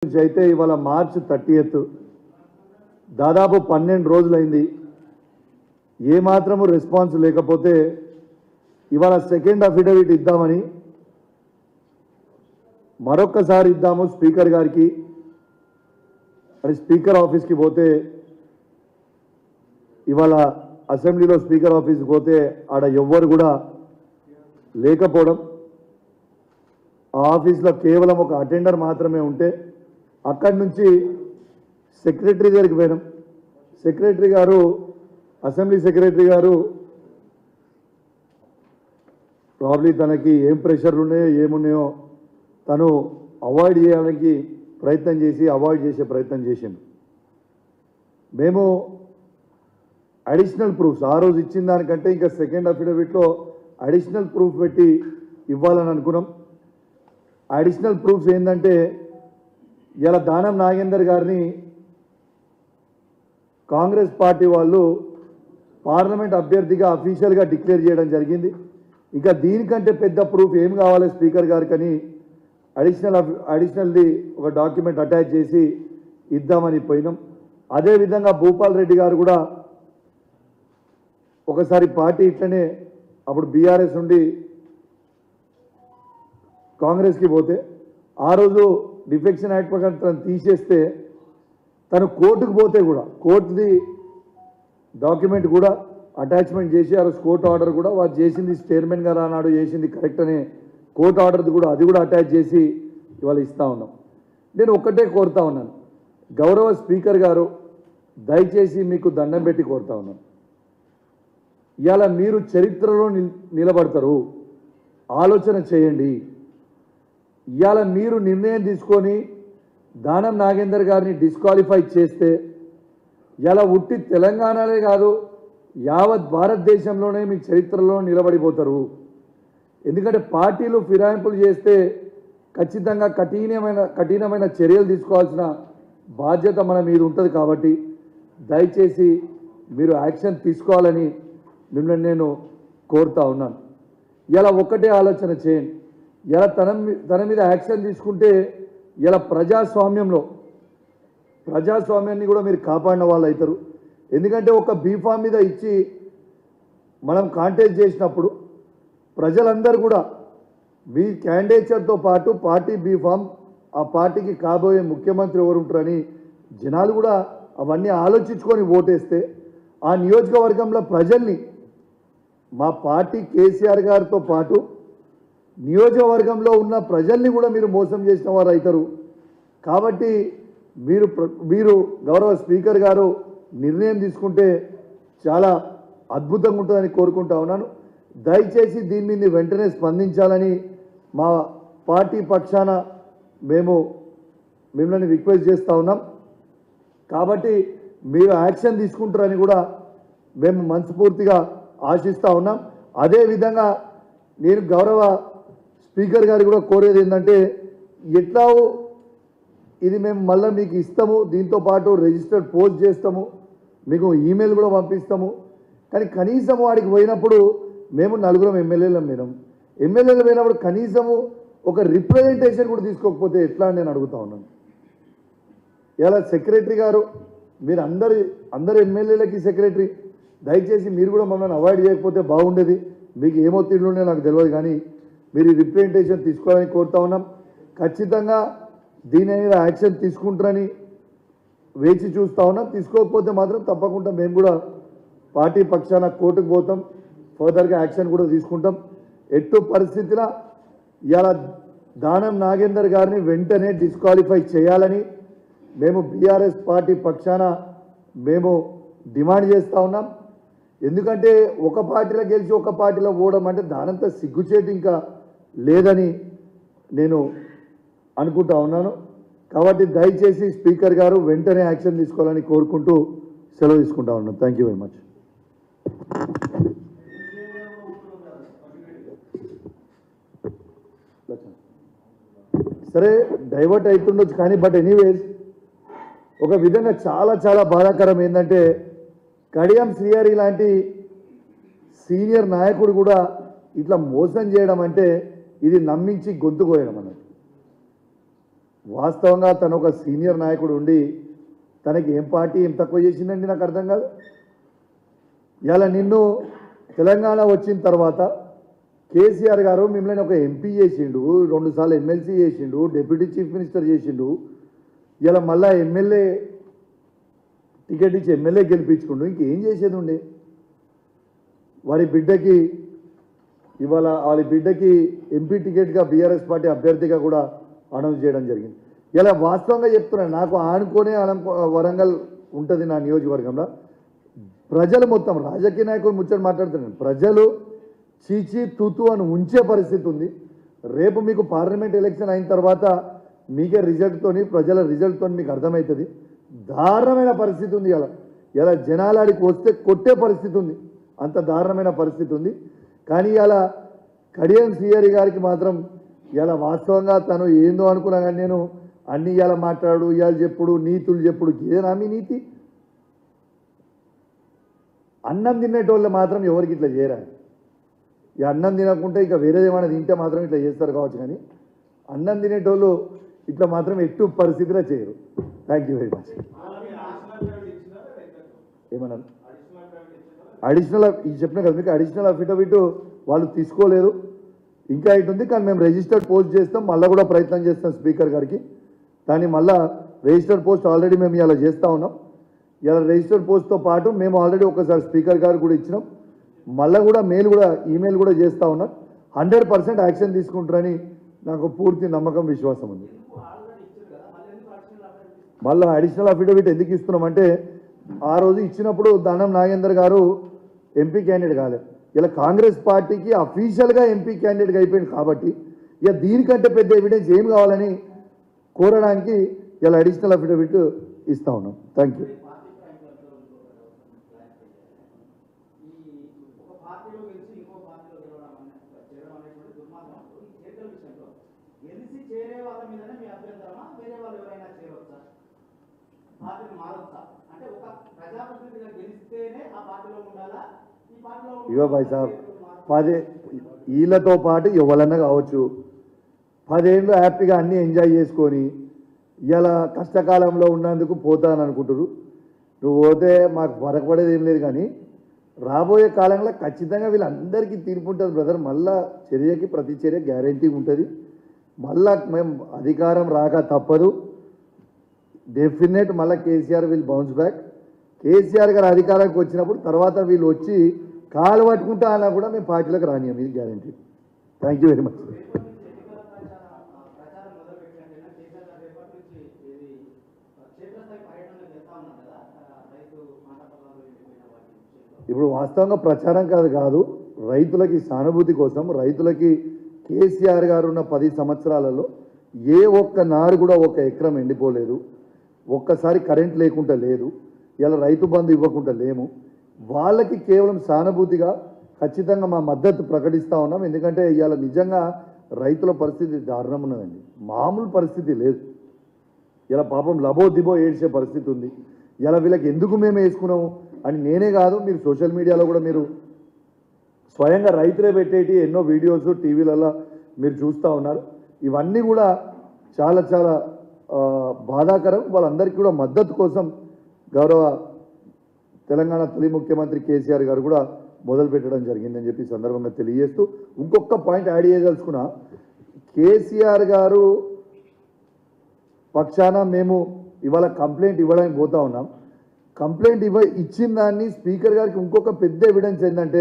అయితే ఇవాళ March 30th దాదాపు 12 రోజులైంది. ఏమాత్రము రెస్పాన్స్ లేకపోతే ఇవాళ సెకండ్ అఫిడవిట్ ఇద్దామని మరొక్కసారి ఇద్దాము స్పీకర్ గారికి అని స్పీకర్ ఆఫీస్కి పోతే ఇవాళ అసెంబ్లీలో స్పీకర్ ఆఫీస్కి పోతే ఆడ ఎవ్వరు కూడా లేకపోవడం, ఆ ఆఫీస్లో కేవలం ఒక అటెండర్ మాత్రమే ఉంటే అక్కడి నుంచి సెక్రటరీ దగ్గరికి పోయినాం. సెక్రటరీ గారు, అసెంబ్లీ సెక్రటరీ గారు ప్రాబ్లీ తనకి ఏం ప్రెషర్లు ఉన్నాయో ఏమున్నాయో తను అవాయిడ్ చేయడానికి ప్రయత్నం చేసి అవాయిడ్ చేసే ప్రయత్నం చేసిండు. మేము అడిషనల్ ప్రూఫ్స్ ఆ రోజు ఇచ్చిన దానికంటే ఇంకా సెకండ్ అఫిడవిట్లో అడిషనల్ ప్రూఫ్ పెట్టి ఇవ్వాలని అనుకున్నాం. అడిషనల్ ప్రూఫ్స్ ఏంటంటే ఇలా దానం నాగేందర్ గారిని కాంగ్రెస్ పార్టీ వాళ్ళు పార్లమెంట్ అభ్యర్థిగా అఫీషియల్గా డిక్లేర్ చేయడం జరిగింది. ఇంకా దీనికంటే పెద్ద ప్రూఫ్ ఏం కావాలి స్పీకర్ గారికని అడిషనల్ది ఒక డాక్యుమెంట్ అటాచ్ చేసి ఇద్దామని పోయినాం. అదేవిధంగా భూపాల్ రెడ్డి గారు కూడా ఒకసారి పార్టీ ఇట్లనే అప్పుడు బీఆర్ఎస్ నుండి కాంగ్రెస్కి పోతే ఆ రోజు డిఫెక్షన్ యాక్ట్ ప్రకారం తను తీసేస్తే తను కోర్టుకు పోతే కూడా కోర్టుది డాక్యుమెంట్ కూడా అటాచ్మెంట్ చేసి ఆ రోజు కోర్టు ఆర్డర్ కూడా వారు చేసింది చైర్మన్ గారు ఆనాడు చేసింది కరెక్ట్ అనే కోర్టు ఆర్డర్ది కూడా అది కూడా అటాచ్ చేసి ఇవాళ ఇస్తూ ఉన్నాం. నేను ఒక్కటే కోరుతా ఉన్నాను, గౌరవ స్పీకర్ గారు దయచేసి మీకు దండం పెట్టి కోరుతా ఉన్నాను, ఇవాళ మీరు చరిత్రలో నిలబడతారు, ఆలోచన చేయండి. ఇవాళ మీరు నిర్ణయం తీసుకొని దానం నాగేందర్ గారిని డిస్క్వాలిఫై చేస్తే ఇలా ఉట్టి తెలంగాణనే కాదు యావత్ భారతదేశంలోనే మీ చరిత్రలో నిలబడిపోతారు. ఎందుకంటే పార్టీలు ఫిరాయింపులు చేస్తే ఖచ్చితంగా కఠినమైన చర్యలు తీసుకోవాల్సిన బాధ్యత మన మీద ఉంటుంది. కాబట్టి దయచేసి మీరు యాక్షన్ తీసుకోవాలని మిమ్మల్ని నేను కోరుతా ఉన్నాను. ఇలా ఒక్కటే ఆలోచన చేయండి, ఇలా తన మీద యాక్షన్ తీసుకుంటే ఇలా ప్రజాస్వామ్యాన్ని కూడా మీరు కాపాడిన వాళ్ళు అవుతారు. ఎందుకంటే ఒక బీఫామ్ మీద ఇచ్చి మనం కాంటెస్ట్ చేసినప్పుడు ప్రజలందరూ కూడా మీ క్యాండిడేచర్తో పాటు పార్టీ బీఫామ్, ఆ పార్టీకి కాబోయే ముఖ్యమంత్రి ఎవరు ఉంటారని జనాలు కూడా అవన్నీ ఆలోచించుకొని ఓటేస్తే ఆ నియోజకవర్గంలో ప్రజల్ని, మా పార్టీ కేసీఆర్ గారితో పాటు నియోజకవర్గంలో ఉన్న ప్రజల్ని కూడా మీరు మోసం చేసిన వారు అవుతారు. కాబట్టి మీరు గౌరవ స్పీకర్ గారు నిర్ణయం తీసుకుంటే చాలా అద్భుతంగా ఉంటుందని కోరుకుంటా ఉన్నాను. దయచేసి దీని మీద వెంటనే స్పందించాలని మా పార్టీ పక్షాన మేము మిమ్మల్ని రిక్వెస్ట్ చేస్తూ ఉన్నాం. కాబట్టి మీరు యాక్షన్ తీసుకుంటారని కూడా మేము మనస్ఫూర్తిగా ఆశిస్తూ ఉన్నాం. అదేవిధంగా నేను గౌరవ స్పీకర్ గారు కూడా కోరేది ఏంటంటే, ఎట్లా ఇది మేము మళ్ళీ మీకు ఇస్తాము, దీంతోపాటు రిజిస్టర్డ్ పోస్ట్ చేస్తాము, మీకు ఈమెయిల్ కూడా పంపిస్తాము. కానీ కనీసం వాడికి పోయినప్పుడు మేము 4 ఎమ్మెల్యేలు పోయినప్పుడు కనీసము ఒక రిప్రజెంటేషన్ కూడా తీసుకోకపోతే ఎట్లా అని నేను అడుగుతా ఉన్నాను. ఇలా సెక్రటరీ గారు, మీరు అందరు ఎమ్మెల్యేలకి సెక్రటరీ, దయచేసి మీరు కూడా మమ్మల్ని అవాయిడ్ చేయకపోతే బాగుండేది. మీకు ఏమో తిండుండే నాకు తెలియదు, కానీ మీరు రిప్రజెంటేషన్ తీసుకోవాలని కోరుతా ఉన్నాం. ఖచ్చితంగా దీని మీద యాక్షన్ తీసుకుంటారని వేచి చూస్తూ ఉన్నాం. తీసుకోకపోతే మాత్రం తప్పకుండా మేము కూడా పార్టీ పక్షాన కోర్టుకు పోతాం, ఫర్దర్గా యాక్షన్ కూడా తీసుకుంటాం. ఎట్టు పరిస్థితిలో ఇలా దానం నాగేందర్ గారిని వెంటనే డిస్క్వాలిఫై చేయాలని మేము బీఆర్ఎస్ పార్టీ పక్షాన మేము డిమాండ్ చేస్తూ ఉన్నాం. ఎందుకంటే ఒక పార్టీలో గెలిచి ఒక పార్టీలో పోవడం అంటే దానంత సిగ్గుచేటు ఇంకా లేదని నేను అనుకుంటా ఉన్నాను. కాబట్టి దయచేసి స్పీకర్ గారు వెంటనే యాక్షన్ తీసుకోవాలని కోరుకుంటూ సెలవు తీసుకుంటా ఉన్నాను. Thank you very much. సరే డైవర్ట్ అవుతుండొచ్చు కానీ బట్ ఎనీవేస్ ఒక విధంగా చాలా చాలా బాధాకరం ఏంటంటే కడియం శ్రీహరి లాంటి సీనియర్ నాయకుడు కూడా ఇట్లా మోసం చేయడం అంటే ఇది నమ్మించి గొంతు కోయడం అన్నట్టు. వాస్తవంగా తను ఒక సీనియర్ నాయకుడు ఉండి తనకి ఏం పార్టీ ఏం తక్కువ చేసిందండి నాకు అర్థం కాదు. ఇలా నిన్ను తెలంగాణ వచ్చిన తర్వాత కేసీఆర్ గారు మిమ్మల్ని ఒక ఎంపీ చేసిండు, 2 సార్లు ఎమ్మెల్సీ చేసిండు, డిప్యూటీ చీఫ్ మినిస్టర్ చేసిండు. ఇలా మళ్ళా ఎమ్మెల్యే టికెట్ ఇచ్చి ఎమ్మెల్యే గెలిపించుకుండు. ఇంకేం చేసేది ఉండే? వారి బిడ్డకి ఎంపీ టికెట్గా బీఆర్ఎస్ పార్టీ అభ్యర్థిగా కూడా అనౌన్స్ చేయడం జరిగింది. ఇలా వాస్తవంగా చెప్తున్నాను, నాకు ఆనుకోనే వరంగల్ ఉంటుంది నా నియోజకవర్గంలో. ప్రజలు మొత్తం రాజకీయ నాయకులు ముచ్చట మాట్లాడుతున్నాను, ప్రజలు చీచీ తూతు అని ఉంచే పరిస్థితి ఉంది. రేపు మీకు పార్లమెంట్ ఎలక్షన్ అయిన తర్వాత మీకే రిజల్ట్తోని ప్రజల రిజల్ట్తో మీకు అర్థమవుతుంది. దారుణమైన పరిస్థితి ఉంది. ఇలా జనాలాడికి వస్తే కొట్టే పరిస్థితి ఉంది, అంత దారుణమైన పరిస్థితి ఉంది. కానీ ఇలా కడియం శ్రీహరి గారికి మాత్రం ఇలా వాస్తవంగా తను ఏందో అనుకున్నా కానీ నేను అన్ని ఇవాళ మాట్లాడు, ఇవాళ చెప్పుడు, నీతులు చెప్పుడు, ఏదైనా మీ నీతి? అన్నం తినేటోళ్ళు మాత్రం ఎవరికి ఇట్లా చేయరా? ఈ అన్నం తినకుంటే ఇక వేరేదేమైనా తింటే మాత్రం ఇట్లా చేస్తారు కావచ్చు, కానీ అన్నం తినేటోళ్ళు ఇట్లా మాత్రం ఎట్టు పరిస్థితిలో చేయరు. Thank you very much. ఏమన్నారు? అడిషనల్ చెప్పినా కదా మీకు, అడిషనల్ అఫిడవిట్ వాళ్ళు తీసుకోలేదు, ఇంకా ఇటు ఉంది. కానీ మేము రిజిస్టర్డ్ పోస్ట్ చేస్తాం, మళ్ళీ కూడా ప్రయత్నం చేస్తాం స్పీకర్ గారికి. దాన్ని మళ్ళీ రిజిస్టర్డ్ పోస్ట్ ఆల్రెడీ మేము ఇలా చేస్తూ ఉన్నాం. ఇలా రిజిస్టర్డ్ పోస్ట్తో పాటు మేము ఆల్రెడీ ఒకసారి స్పీకర్ గారు కూడా ఇచ్చినాం, మళ్ళీ కూడా ఈమెయిల్ కూడా చేస్తూ ఉన్నాం. 100% యాక్షన్ తీసుకుంటారని నాకు పూర్తి నమ్మకం, విశ్వాసం ఉంది. మళ్ళీ అడిషనల్ అఫిడవిట్ ఎందుకు ఇస్తున్నామంటే, ఆ రోజు ఇచ్చినప్పుడు దానం నాగేందర్ గారు ఎంపీ క్యాండిడేట్ కాలేదు. ఇలా కాంగ్రెస్ పార్టీకి అఫీషియల్గా ఎంపీ క్యాండిడేట్గా అయిపోయింది కాబట్టి ఇక దీనికంటే పెద్ద ఎవిడెన్స్ ఏం కావాలని కోరడానికి ఇలా అడిషనల్ అఫిడవిట్ ఇస్తా ఉన్నాం. Thank you. ఇగో భాయ్ సాబ్, 10 వీళ్ళతో పాటు ఎవరన్నా కావచ్చు, 10 ఏళ్ళు హ్యాపీగా అన్నీ ఎంజాయ్ చేసుకొని ఇలా కష్టకాలంలో ఉన్నందుకు పోతాను అనుకుంటారు. నువ్వు పోతే మాకు వరకపడేది ఏం లేదు, కానీ రాబోయే కాలంలో ఖచ్చితంగా వీళ్ళందరికీ తీర్పు ఉంటుంది బ్రదర్. మళ్ళా చర్యకి ప్రతి చర్య గ్యారంటీ ఉంటుంది. మళ్ళా మేము అధికారం రాక తప్పదు, డెఫినెట్. మళ్ళీ KCR will bounce back. KCR గారు అధికారానికి వచ్చినప్పుడు తర్వాత వీళ్ళు వచ్చి కాలు పట్టుకుంటా అన్నా కూడా మేము పార్టీలకు రానియం, ఇది guarantee. Thank you very much. ఇప్పుడు వాస్తవంగా ప్రచారం కాదు, రైతులకి సానుభూతి కోసం, రైతులకి కేసీఆర్ గారు ఉన్న 10 సంవత్సరాలలో ఏ ఒక్క నాడు కూడా ఒక ఎకరం ఎండిపోలేదు, ఒక్కసారి కరెంట్ లేకుండా లేదు, ఇలా రైతు బంధు ఇవ్వకుండా లేము. వాళ్ళకి కేవలం సానుభూతిగా ఖచ్చితంగా మా మద్దతు ప్రకటిస్తూ ఉన్నాం. ఎందుకంటే ఇవాళ నిజంగా రైతుల పరిస్థితి దారుణం ఉన్నదండి, మామూలు పరిస్థితి లేదు. ఇలా పాపం లబో దిబో ఏడ్చే పరిస్థితి ఉంది. ఇలా వీళ్ళకి ఎందుకు మేము వేసుకున్నాము అని నేనే కాదు, మీరు సోషల్ మీడియాలో కూడా మీరు స్వయంగా రైతులే పెట్టేటి ఎన్నో వీడియోస్ టీవీలలో మీరు చూస్తూ ఉన్నారు. ఇవన్నీ కూడా చాలా చాలా బాధాకరం. వాళ్ళందరికీ కూడా మద్దతు కోసం గౌరవ తెలంగాణ తొలి ముఖ్యమంత్రి కేసీఆర్ గారు కూడా మొదలు పెట్టడం జరిగిందని చెప్పి సందర్భంగా తెలియజేస్తూ ఇంకొక పాయింట్ యాడ్ చేయదలుచుకున్నా. కేసీఆర్ గారు పక్షాన మేము ఇవాళ కంప్లైంట్ ఇవ్వడానికి పోతా ఉన్నాం. కంప్లైంట్ ఇచ్చిన దాన్ని స్పీకర్ గారికి ఇంకొక పెద్ద ఎవిడెన్స్ ఏంటంటే,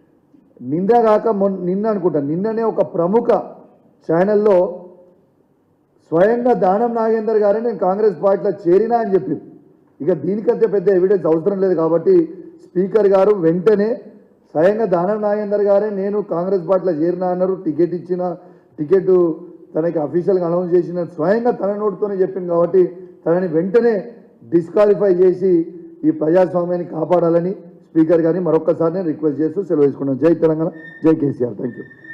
నిన్ననే ఒక ప్రముఖ ఛానల్లో స్వయంగా దానం నాగేందర్ గారే నేను కాంగ్రెస్ పార్టీలో చేరినా అని చెప్పింది. ఇక దీనికంటే పెద్ద ఎవిడెన్స్ అవసరం లేదు కాబట్టి స్పీకర్ గారు వెంటనే స్వయంగా దానం నాగేందర్ గారే నేను కాంగ్రెస్ పార్టీలో చేరినా అన్నారు, టికెట్ తనకి అఫీషియల్గా అనౌన్స్ చేసిన స్వయంగా తన నోటితోనే చెప్పింది కాబట్టి తనని వెంటనే డిస్క్వాలిఫై చేసి ఈ ప్రజాస్వామ్యాన్ని కాపాడాలని స్పీకర్ గారిని మరొక్కసారి నేను రిక్వెస్ట్ చేస్తూ సెలవు తీసుకున్నాను. జై తెలంగాణ, జై కేసీఆర్. Thank you.